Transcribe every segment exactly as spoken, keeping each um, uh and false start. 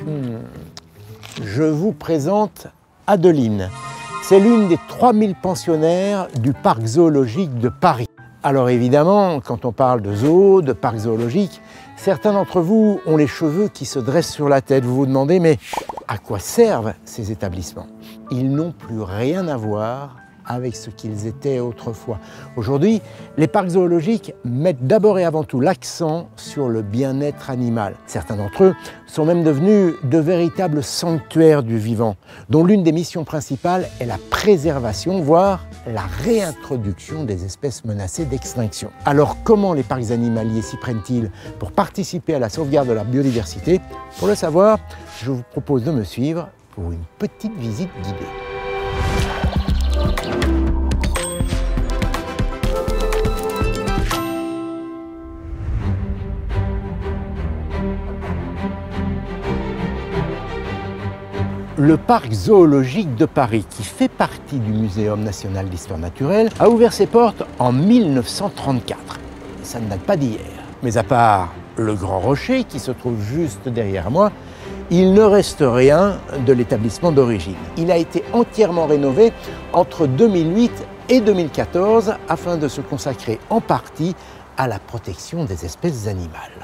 Hmm. Je vous présente Adeline. C'est l'une des trois mille pensionnaires du parc zoologique de Paris. Alors évidemment, quand on parle de zoo, de parc zoologique, certains d'entre vous ont les cheveux qui se dressent sur la tête. Vous vous demandez, mais à quoi servent ces établissements? Ils n'ont plus rien à voir avec ce qu'ils étaient autrefois. Aujourd'hui, les parcs zoologiques mettent d'abord et avant tout l'accent sur le bien-être animal. Certains d'entre eux sont même devenus de véritables sanctuaires du vivant, dont l'une des missions principales est la préservation, voire la réintroduction des espèces menacées d'extinction. Alors comment les parcs animaliers s'y prennent-ils pour participer à la sauvegarde de la biodiversité? Pour le savoir, je vous propose de me suivre pour une petite visite guidée. Le parc zoologique de Paris, qui fait partie du Muséum national d'histoire naturelle, a ouvert ses portes en mille neuf cent trente-quatre. Ça ne date pas d'hier. Mais à part le Grand Rocher, qui se trouve juste derrière moi, il ne reste rien de l'établissement d'origine. Il a été entièrement rénové entre deux mille huit et deux mille quatorze afin de se consacrer en partie à la protection des espèces animales.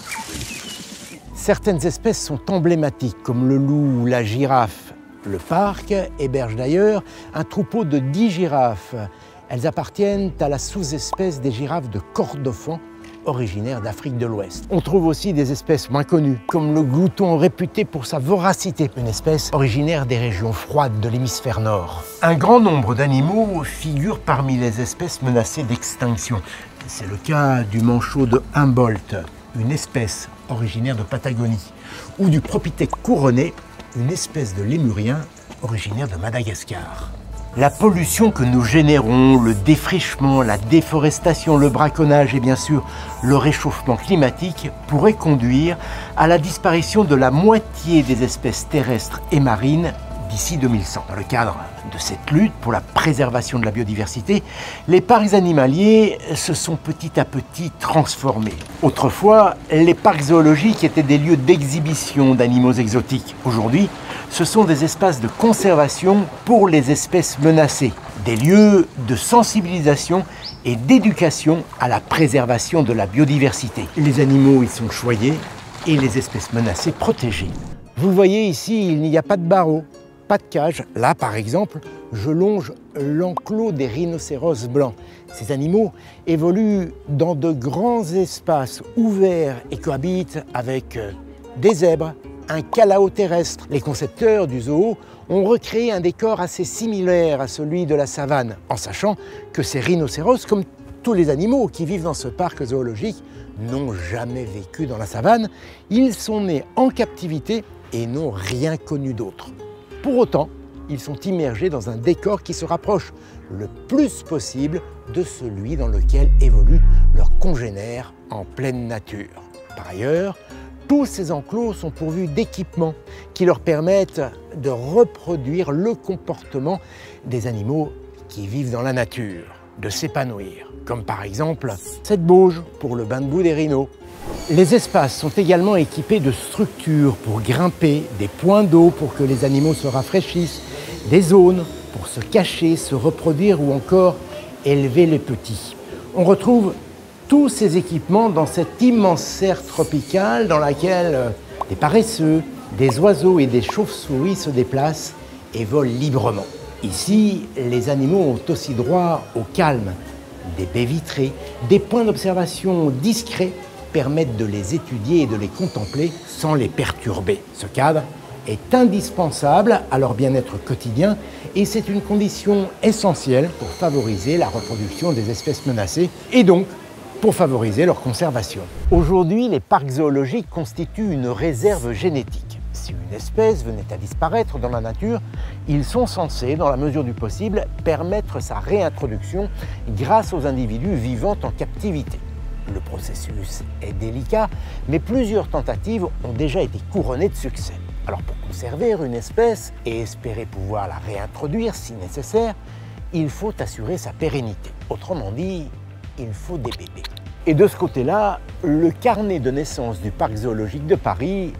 Certaines espèces sont emblématiques, comme le loup ou la girafe. Le parc héberge d'ailleurs un troupeau de dix girafes. Elles appartiennent à la sous-espèce des girafes de Kordofan, originaire d'Afrique de l'Ouest. On trouve aussi des espèces moins connues, comme le glouton réputé pour sa voracité, une espèce originaire des régions froides de l'hémisphère nord. Un grand nombre d'animaux figurent parmi les espèces menacées d'extinction. C'est le cas du manchot de Humboldt, une espèce originaire de Patagonie, ou du propithèque couronné, une espèce de lémurien originaire de Madagascar. La pollution que nous générons, le défrichement, la déforestation, le braconnage et bien sûr le réchauffement climatique pourraient conduire à la disparition de la moitié des espèces terrestres et marines d'ici deux mille cent. Dans le cadre de cette lutte pour la préservation de la biodiversité, les parcs animaliers se sont petit à petit transformés. Autrefois, les parcs zoologiques étaient des lieux d'exhibition d'animaux exotiques. Aujourd'hui, ce sont des espaces de conservation pour les espèces menacées, des lieux de sensibilisation et d'éducation à la préservation de la biodiversité. Les animaux y sont choyés et les espèces menacées protégées. Vous voyez ici, il n'y a pas de barreaux, pas de cage. Là, par exemple, je longe l'enclos des rhinocéros blancs. Ces animaux évoluent dans de grands espaces ouverts et cohabitent avec des zèbres, un calao terrestre. Les concepteurs du zoo ont recréé un décor assez similaire à celui de la savane, en sachant que ces rhinocéros, comme tous les animaux qui vivent dans ce parc zoologique, n'ont jamais vécu dans la savane. Ils sont nés en captivité et n'ont rien connu d'autre. Pour autant, ils sont immergés dans un décor qui se rapproche le plus possible de celui dans lequel évoluent leurs congénères en pleine nature. Par ailleurs, tous ces enclos sont pourvus d'équipements qui leur permettent de reproduire le comportement des animaux qui vivent dans la nature, de s'épanouir, comme par exemple cette bauge pour le bain de boue des rhinos. Les espaces sont également équipés de structures pour grimper, des points d'eau pour que les animaux se rafraîchissent, des zones pour se cacher, se reproduire ou encore élever les petits. On retrouve tous ces équipements dans cette immense serre tropicale dans laquelle des paresseux, des oiseaux et des chauves-souris se déplacent et volent librement. Ici, les animaux ont aussi droit au calme. Des baies vitrées, des points d'observation discrets permettent de les étudier et de les contempler sans les perturber. Ce cadre est indispensable à leur bien-être quotidien et c'est une condition essentielle pour favoriser la reproduction des espèces menacées et donc pour favoriser leur conservation. Aujourd'hui, les parcs zoologiques constituent une réserve génétique. Si une espèce venait à disparaître dans la nature, ils sont censés, dans la mesure du possible, permettre sa réintroduction grâce aux individus vivant en captivité. Le processus est délicat, mais plusieurs tentatives ont déjà été couronnées de succès. Alors pour conserver une espèce et espérer pouvoir la réintroduire si nécessaire, il faut assurer sa pérennité. Autrement dit, il faut des bébés. Et de ce côté-là, le carnet de naissance du parc zoologique de Paris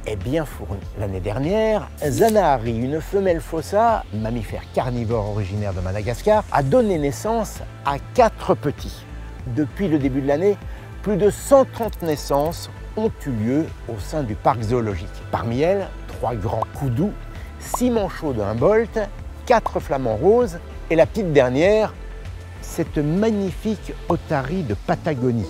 est bien fournie. L'année dernière, Zanahary, une femelle fossa, mammifère carnivore originaire de Madagascar, a donné naissance à quatre petits. Depuis le début de l'année, plus de cent trente naissances ont eu lieu au sein du parc zoologique. Parmi elles, trois grands koudous, six manchots de Humboldt, quatre flamants roses et la petite dernière, cette magnifique otarie de Patagonie.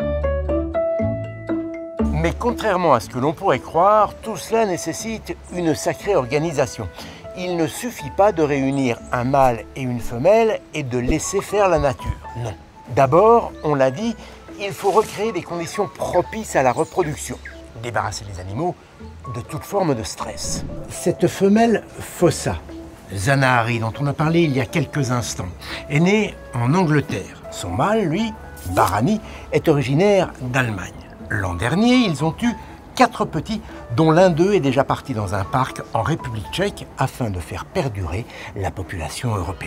Mais contrairement à ce que l'on pourrait croire, tout cela nécessite une sacrée organisation. Il ne suffit pas de réunir un mâle et une femelle et de laisser faire la nature. Non. D'abord, on l'a dit, il faut recréer des conditions propices à la reproduction, débarrasser les animaux de toute forme de stress. Cette femelle fossa, Zanahary, dont on a parlé il y a quelques instants, est née en Angleterre. Son mâle, lui, Barani, est originaire d'Allemagne. L'an dernier, ils ont eu quatre petits, dont l'un d'eux est déjà parti dans un parc en République tchèque afin de faire perdurer la population européenne.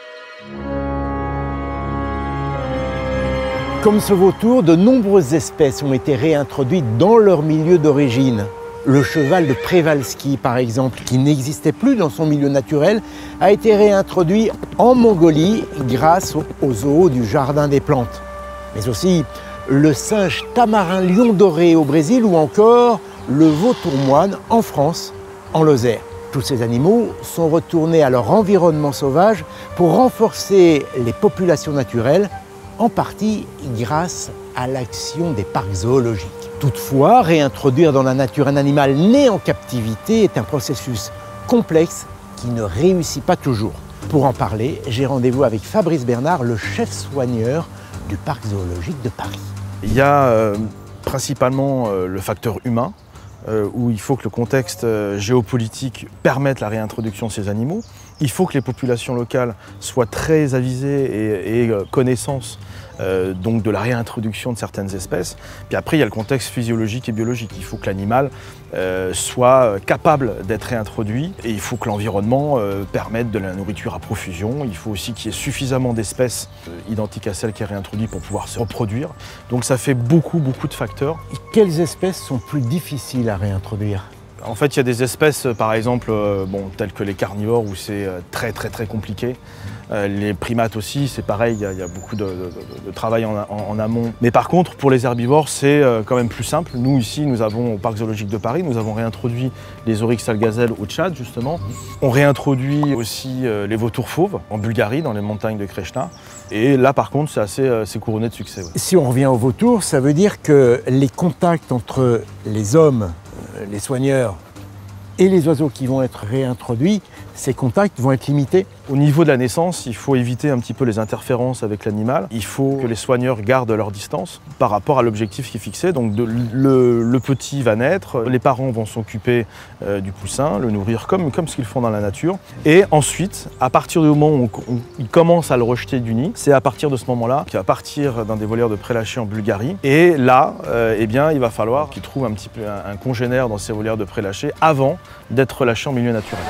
Comme ce vautour, de nombreuses espèces ont été réintroduites dans leur milieu d'origine. Le cheval de Przewalski, par exemple, qui n'existait plus dans son milieu naturel, a été réintroduit en Mongolie grâce au zoo du Jardin des Plantes. Mais aussi le singe tamarin lion doré au Brésil ou encore le vautour moine en France, en Lozère. Tous ces animaux sont retournés à leur environnement sauvage pour renforcer les populations naturelles, en partie grâce à l'action des parcs zoologiques. Toutefois, réintroduire dans la nature un animal né en captivité est un processus complexe qui ne réussit pas toujours. Pour en parler, j'ai rendez-vous avec Fabrice Bernard, le chef soigneur du parc zoologique de Paris. Il y a euh, principalement euh, le facteur humain, euh, où il faut que le contexte euh, géopolitique permette la réintroduction de ces animaux. Il faut que les populations locales soient très avisées et, et euh, connaissance euh, donc de la réintroduction de certaines espèces. Puis après, il y a le contexte physiologique et biologique. Il faut que l'animal euh, soit capable d'être réintroduit et il faut que l'environnement euh, permette de la nourriture à profusion. Il faut aussi qu'il y ait suffisamment d'espèces euh, identiques à celle qui est réintroduite pour pouvoir se reproduire. Donc ça fait beaucoup, beaucoup de facteurs. Et quelles espèces sont plus difficiles à réintroduire ? En fait, il y a des espèces, par exemple, euh, bon, telles que les carnivores, où c'est euh, très très très compliqué. Euh, les primates aussi, c'est pareil, il y, y a beaucoup de, de, de travail en, en, en amont. Mais par contre, pour les herbivores, c'est euh, quand même plus simple. Nous, ici, nous avons, au Parc zoologique de Paris, nous avons réintroduit les oryx algazelles au Tchad, justement. On réintroduit aussi euh, les vautours fauves en Bulgarie, dans les montagnes de Krishna. Et là, par contre, c'est assez euh, c'est couronné de succès. Ouais. Si on revient aux vautours, ça veut dire que les contacts entre les hommes, les soigneurs et les oiseaux qui vont être réintroduits, ces contacts vont être limités. Au niveau de la naissance, il faut éviter un petit peu les interférences avec l'animal. Il faut que les soigneurs gardent leur distance par rapport à l'objectif qui est fixé. Donc de, le, le petit va naître, les parents vont s'occuper euh, du poussin, le nourrir comme, comme ce qu'ils font dans la nature. Et ensuite, à partir du moment où on, on, il commence à le rejeter du nid, c'est à partir de ce moment-là qu'il va partir dans des volières de prélâchés en Bulgarie. Et là, euh, eh bien, il va falloir qu'il trouve un petit peu un, un congénère dans ces volières de prélâchés avant d'être relâché en milieu naturel.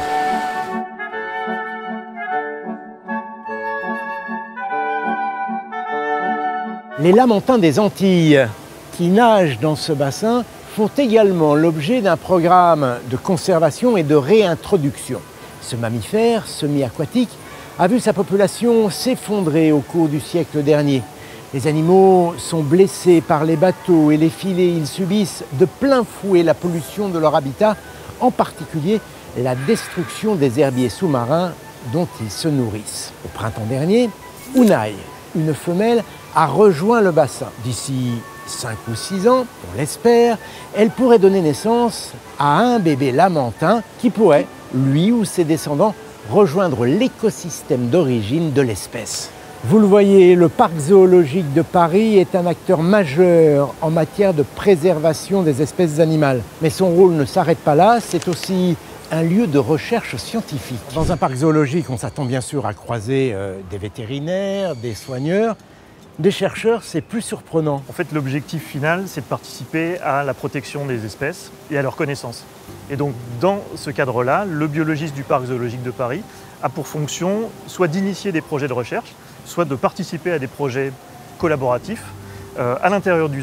Les lamantins des Antilles qui nagent dans ce bassin font également l'objet d'un programme de conservation et de réintroduction. Ce mammifère semi-aquatique a vu sa population s'effondrer au cours du siècle dernier. Les animaux sont blessés par les bateaux et les filets. Ils subissent de plein fouet la pollution de leur habitat, en particulier la destruction des herbiers sous-marins dont ils se nourrissent. Au printemps dernier, Unai, une femelle, a rejoint le bassin. D'ici cinq ou six ans, on l'espère, elle pourrait donner naissance à un bébé lamantin qui pourrait, lui ou ses descendants, rejoindre l'écosystème d'origine de l'espèce. Vous le voyez, le parc zoologique de Paris est un acteur majeur en matière de préservation des espèces animales. Mais son rôle ne s'arrête pas là, c'est aussi un lieu de recherche scientifique. Dans un parc zoologique, on s'attend bien sûr à croiser euh, des vétérinaires, des soigneurs. Des chercheurs, c'est plus surprenant. En fait, l'objectif final, c'est de participer à la protection des espèces et à leur connaissance. Et donc, dans ce cadre-là, le biologiste du Parc zoologique de Paris a pour fonction soit d'initier des projets de recherche, soit de participer à des projets collaboratifs euh, à l'intérieur du zoo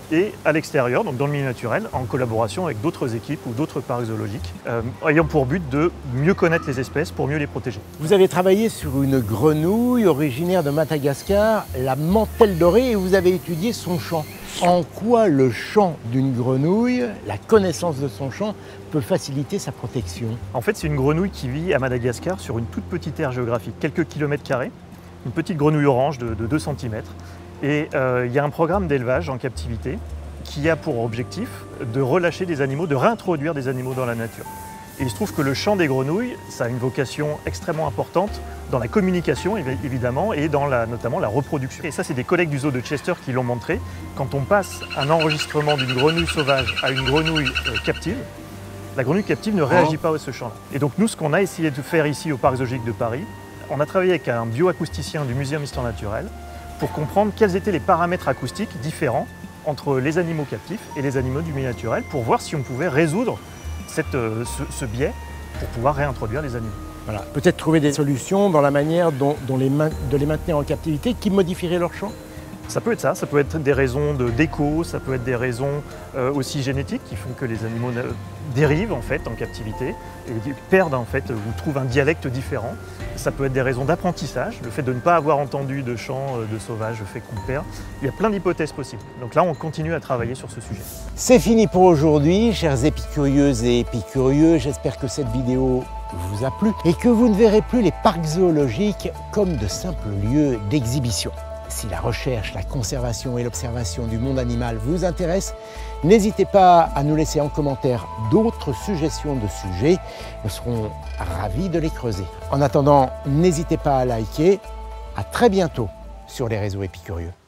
et à l'extérieur, donc dans le milieu naturel, en collaboration avec d'autres équipes ou d'autres parcs zoologiques, euh, ayant pour but de mieux connaître les espèces pour mieux les protéger. Vous avez travaillé sur une grenouille originaire de Madagascar, la mantelle dorée, et vous avez étudié son chant. En quoi le chant d'une grenouille, la connaissance de son chant, peut faciliter sa protection? En fait, c'est une grenouille qui vit à Madagascar sur une toute petite aire géographique, quelques kilomètres carrés, une petite grenouille orange de, de deux centimètres. Et euh, il y a un programme d'élevage en captivité qui a pour objectif de relâcher des animaux, de réintroduire des animaux dans la nature. Et il se trouve que le chant des grenouilles, ça a une vocation extrêmement importante dans la communication évidemment et dans la, notamment la reproduction. Et ça, c'est des collègues du zoo de Chester qui l'ont montré. Quand on passe un enregistrement d'une grenouille sauvage à une grenouille euh, captive, la grenouille captive ne réagit pas à ce chant-là. Et donc nous, ce qu'on a essayé de faire ici au Parc zoologique de Paris, on a travaillé avec un bioacousticien du Muséum d'histoire naturelle pour comprendre quels étaient les paramètres acoustiques différents entre les animaux captifs et les animaux du milieu naturel, pour voir si on pouvait résoudre cette, euh, ce, ce biais pour pouvoir réintroduire les animaux. Voilà. Peut-être trouver des solutions dans la manière dont, dont les de les maintenir en captivité qui modifieraient leur chant? Ça peut être ça, ça peut être des raisons de d'écho, ça peut être des raisons euh, aussi génétiques qui font que les animaux dérivent en fait en captivité et perdent en fait ou trouvent un dialecte différent. Ça peut être des raisons d'apprentissage, le fait de ne pas avoir entendu de chant de sauvage fait qu'on perd. Il y a plein d'hypothèses possibles. Donc là, on continue à travailler sur ce sujet. C'est fini pour aujourd'hui, chers épicurieuses et épicurieux. J'espère que cette vidéo vous a plu et que vous ne verrez plus les parcs zoologiques comme de simples lieux d'exhibition. Si la recherche, la conservation et l'observation du monde animal vous intéressent, n'hésitez pas à nous laisser en commentaire d'autres suggestions de sujets. Nous serons ravis de les creuser. En attendant, n'hésitez pas à liker. À très bientôt sur les réseaux épicurieux.